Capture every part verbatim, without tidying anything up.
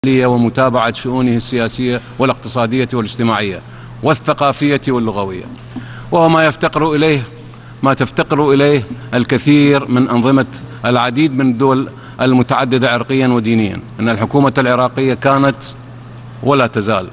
ومتابعة شؤونه السياسية والاقتصادية والاجتماعية والثقافية واللغوية، وهو ما يفتقر إليه ما تفتقر إليه الكثير من أنظمة العديد من الدول المتعددة عرقيا ودينيا. أن الحكومة العراقية كانت ولا تزال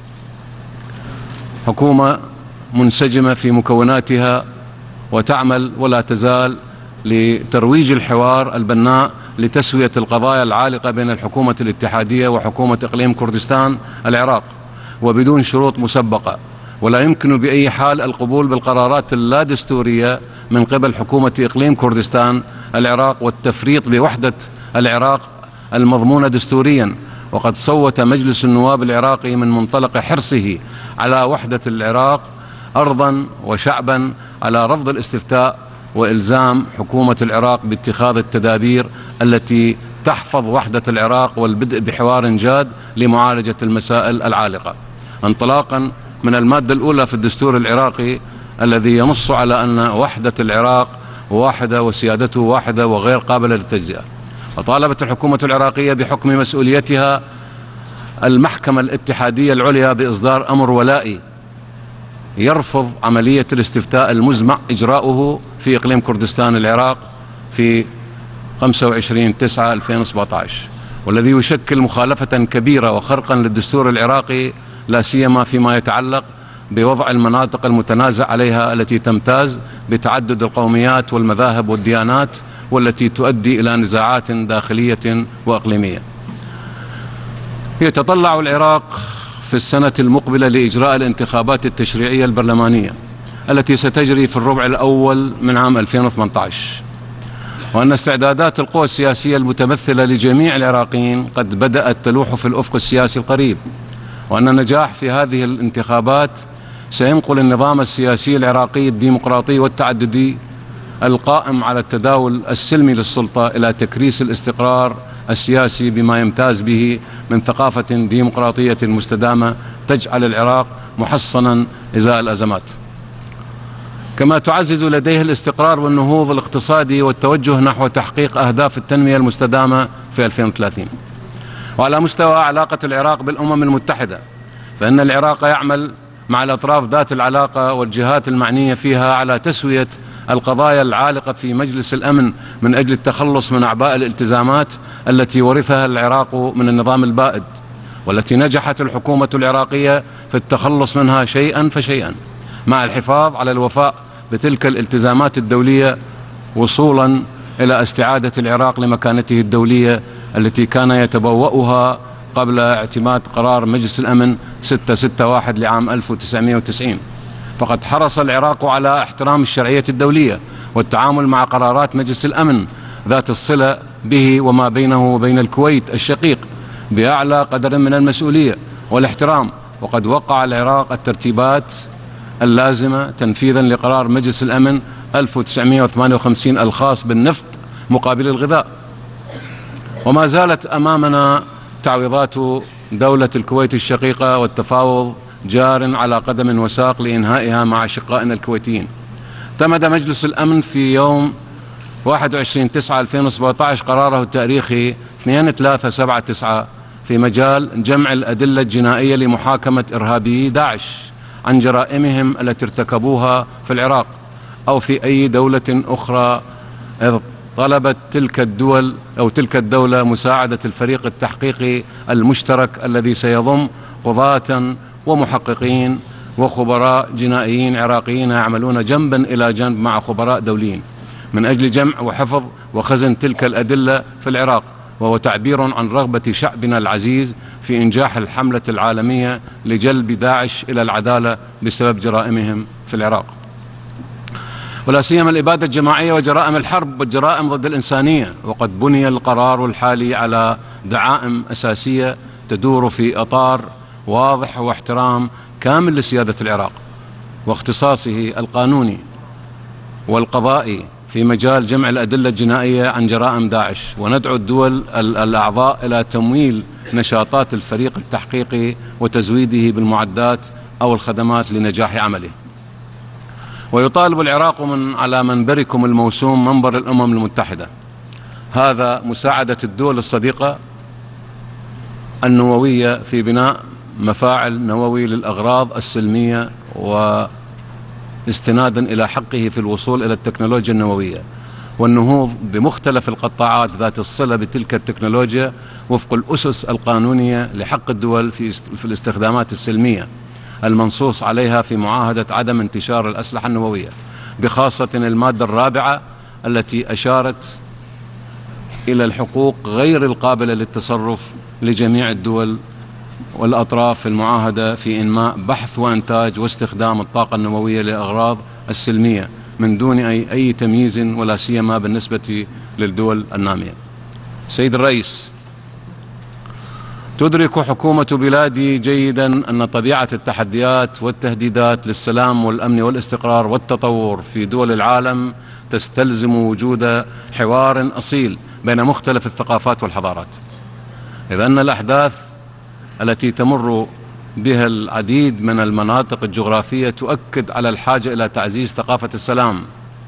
حكومة منسجمة في مكوناتها، وتعمل ولا تزال لترويج الحوار البناء لتسوية القضايا العالقة بين الحكومة الاتحادية وحكومة إقليم كردستان العراق، وبدون شروط مسبقة. ولا يمكن بأي حال القبول بالقرارات اللا دستورية من قبل حكومة إقليم كردستان العراق والتفريط بوحدة العراق المضمونة دستوريا. وقد صوت مجلس النواب العراقي من منطلق حرصه على وحدة العراق أرضا وشعبا على رفض الاستفتاء وإلزام حكومة العراق باتخاذ التدابير التي تحفظ وحدة العراق والبدء بحوار جاد لمعالجة المسائل العالقة، انطلاقا من المادة الأولى في الدستور العراقي الذي ينص على أن وحدة العراق واحدة وسيادته واحدة وغير قابلة للتجزئة. وطالبت الحكومة العراقية بحكم مسؤوليتها المحكمة الاتحادية العليا بإصدار أمر ولائي يرفض عملية الاستفتاء المزمع إجراؤه في إقليم كردستان العراق في خمسة وعشرين تسعة ألفين وسبعة عشر، والذي يشكل مخالفة كبيرة وخرقا للدستور العراقي، لا سيما فيما يتعلق بوضع المناطق المتنازع عليها التي تمتاز بتعدد القوميات والمذاهب والديانات، والتي تؤدي إلى نزاعات داخلية وإقليمية. يتطلع العراق في السنة المقبلة لإجراء الانتخابات التشريعية البرلمانية التي ستجري في الربع الأول من عام ألفين وثمانية عشر، وأن استعدادات القوى السياسية المتمثلة لجميع العراقيين قد بدأت تلوح في الأفق السياسي القريب، وأن النجاح في هذه الانتخابات سينقل النظام السياسي العراقي الديمقراطي والتعددي القائم على التداول السلمي للسلطة إلى تكريس الاستقرار السياسي بما يمتاز به من ثقافة ديمقراطية مستدامة تجعل العراق محصنا إزاء الأزمات، كما تعزز لديه الاستقرار والنهوض الاقتصادي والتوجه نحو تحقيق أهداف التنمية المستدامة في ألفين وثلاثين. وعلى مستوى علاقة العراق بالأمم المتحدة، فإن العراق يعمل مع الأطراف ذات العلاقة والجهات المعنية فيها على تسوية القضايا العالقة في مجلس الأمن من أجل التخلص من أعباء الالتزامات التي ورثها العراق من النظام البائد، والتي نجحت الحكومة العراقية في التخلص منها شيئا فشيئا، مع الحفاظ على الوفاء بتلك الالتزامات الدولية وصولا إلى استعادة العراق لمكانته الدولية التي كان يتبوأها قبل اعتماد قرار مجلس الأمن ستة ستة واحد لعام ألف وتسعمئة وتسعين. فقد حرص العراق على احترام الشرعية الدولية والتعامل مع قرارات مجلس الأمن ذات الصلة به وما بينه وبين الكويت الشقيق بأعلى قدر من المسؤولية والاحترام. وقد وقع العراق الترتيبات اللازمة تنفيذا لقرار مجلس الأمن ألف وتسعمئة وثمانية وخمسين الخاص بالنفط مقابل الغذاء. وما زالت أمامنا تعويضات دولة الكويت الشقيقة والتفاوض جار على قدم وساق لإنهائها مع أشقائنا الكويتيين. اعتمد مجلس الأمن في يوم واحد وعشرين تسعة ألفين وسبعة عشر قراره التاريخي اثنين ثلاثة سبعة تسعة في مجال جمع الأدلة الجنائية لمحاكمة إرهابيي داعش عن جرائمهم التي ارتكبوها في العراق أو في أي دولة أخرى، إذ طلبت تلك الدول أو تلك الدولة مساعدة الفريق التحقيقي المشترك الذي سيضم قضاة ومحققين وخبراء جنائيين عراقيين يعملون جنبا إلى جنب مع خبراء دوليين من أجل جمع وحفظ وخزن تلك الأدلة في العراق، وهو تعبير عن رغبة شعبنا العزيز في إنجاح الحملة العالمية لجلب داعش إلى العدالة بسبب جرائمهم في العراق، ولا سيما الإبادة الجماعية وجرائم الحرب والجرائم ضد الإنسانية. وقد بني القرار الحالي على دعائم أساسية تدور في إطار واضح واحترام كامل لسيادة العراق واختصاصه القانوني والقضائي في مجال جمع الأدلة الجنائية عن جرائم داعش. وندعو الدول الأعضاء إلى تمويل نشاطات الفريق التحقيقي وتزويده بالمعدات أو الخدمات لنجاح عمله. ويطالب العراق من على منبركم الموسوم منبر الأمم المتحدة هذا مساعدة الدول الصديقة النووية في بناء مفاعل نووي للأغراض السلمية، واستنادا إلى حقه في الوصول إلى التكنولوجيا النووية، والنهوض بمختلف القطاعات ذات الصلة بتلك التكنولوجيا وفق الأسس القانونية لحق الدول في في الاستخدامات السلمية المنصوص عليها في معاهدة عدم انتشار الأسلحة النووية، بخاصة المادة الرابعة التي أشارت إلى الحقوق غير القابلة للتصرف لجميع الدول والأطراف في المعاهدة في إنماء بحث وإنتاج واستخدام الطاقة النووية لأغراض السلمية من دون أي, أي تمييز، ولا سيما بالنسبة للدول النامية. سيد الرئيس، تدرك حكومة بلادي جيدا أن طبيعة التحديات والتهديدات للسلام والأمن والاستقرار والتطور في دول العالم تستلزم وجود حوار أصيل بين مختلف الثقافات والحضارات، إذ أن الأحداث التي تمر بها العديد من المناطق الجغرافية تؤكد على الحاجة إلى تعزيز ثقافة السلام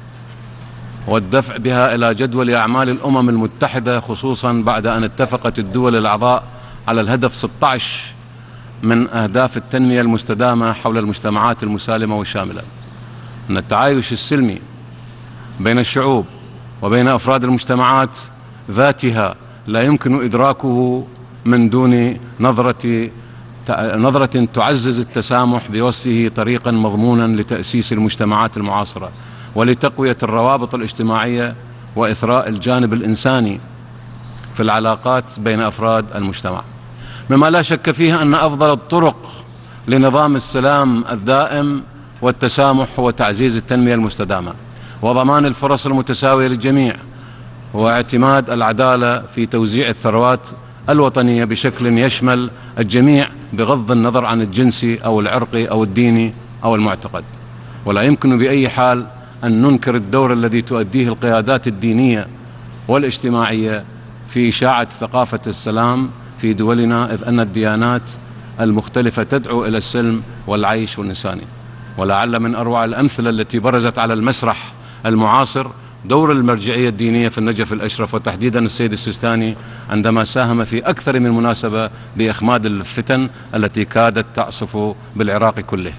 والدفع بها إلى جدول أعمال الأمم المتحدة، خصوصا بعد أن اتفقت الدول الأعضاء على الهدف ستة عشر من أهداف التنمية المستدامة حول المجتمعات المسالمة والشاملة. أن التعايش السلمي بين الشعوب وبين أفراد المجتمعات ذاتها لا يمكن إدراكه من دون نظرة نظرة تعزز التسامح بوصفه طريقا مضمونا لتأسيس المجتمعات المعاصرة ولتقوية الروابط الاجتماعية وإثراء الجانب الإنساني في العلاقات بين أفراد المجتمع، مما لا شك فيه أن أفضل الطرق لنظام السلام الدائم والتسامح هو تعزيز التنمية المستدامة وضمان الفرص المتساوية للجميع، واعتماد العدالة في توزيع الثروات الوطنية بشكل يشمل الجميع بغض النظر عن الجنس أو العرق أو الدين أو المعتقد. ولا يمكن بأي حال أن ننكر الدور الذي تؤديه القيادات الدينية والاجتماعية في إشاعة ثقافة السلام في دولنا، إذ أن الديانات المختلفة تدعو إلى السلم والعيش والإنسانية. ولعل من أروع الأمثلة التي برزت على المسرح المعاصر دور المرجعية الدينية في النجف الأشرف، وتحديدا السيد السيستاني عندما ساهم في أكثر من مناسبة بإخماد الفتن التي كادت تعصف بالعراق كله.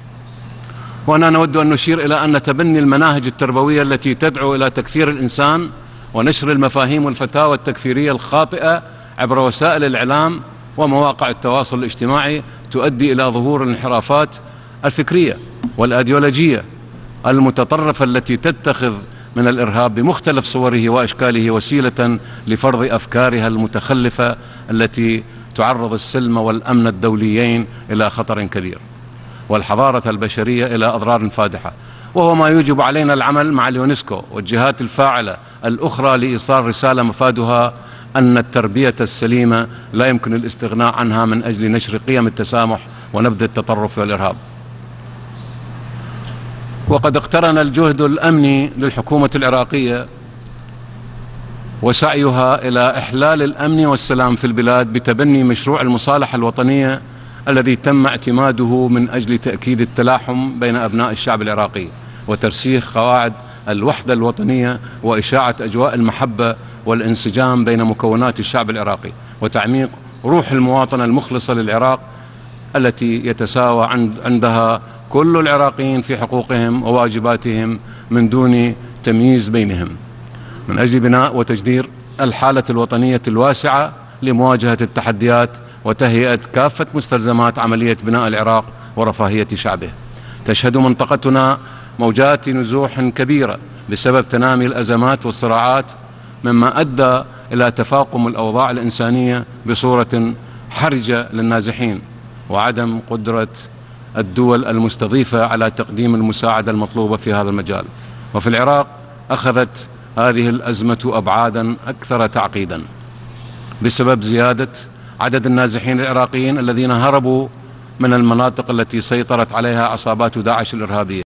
وهنا نود أن نشير إلى أن تبني المناهج التربوية التي تدعو إلى تكفير الإنسان ونشر المفاهيم والفتاوى التكفيرية الخاطئة عبر وسائل الإعلام ومواقع التواصل الاجتماعي تؤدي إلى ظهور الانحرافات الفكرية والأيديولوجية المتطرفة التي تتخذ من الإرهاب بمختلف صوره وأشكاله وسيلة لفرض أفكارها المتخلفة التي تعرض السلم والأمن الدوليين إلى خطر كبير والحضارة البشرية إلى أضرار فادحة، وهو ما يوجب علينا العمل مع اليونسكو والجهات الفاعلة الأخرى لإيصال رسالة مفادها أن التربية السليمة لا يمكن الاستغناء عنها من أجل نشر قيم التسامح ونبذ التطرف والإرهاب. وقد اقترن الجهد الأمني للحكومة العراقية وسعيها إلى إحلال الأمن والسلام في البلاد بتبني مشروع المصالحة الوطنية الذي تم اعتماده من أجل تأكيد التلاحم بين أبناء الشعب العراقي وترسيخ قواعد الوحدة الوطنية وإشاعة أجواء المحبة والانسجام بين مكونات الشعب العراقي وتعميق روح المواطنة المخلصة للعراق التي يتساوى عندها كل العراقيين في حقوقهم وواجباتهم من دون تمييز بينهم، من أجل بناء وتجدير الحالة الوطنية الواسعة لمواجهة التحديات وتهيئة كافة مستلزمات عملية بناء العراق ورفاهية شعبه. تشهد منطقتنا موجات نزوح كبيرة بسبب تنامي الأزمات والصراعات، مما أدى إلى تفاقم الأوضاع الإنسانية بصورة حرجة للنازحين وعدم قدرة الدول المستضيفة على تقديم المساعدة المطلوبة في هذا المجال. وفي العراق أخذت هذه الأزمة أبعادا أكثر تعقيدا بسبب زيادة عدد النازحين العراقيين الذين هربوا من المناطق التي سيطرت عليها عصابات داعش الإرهابية.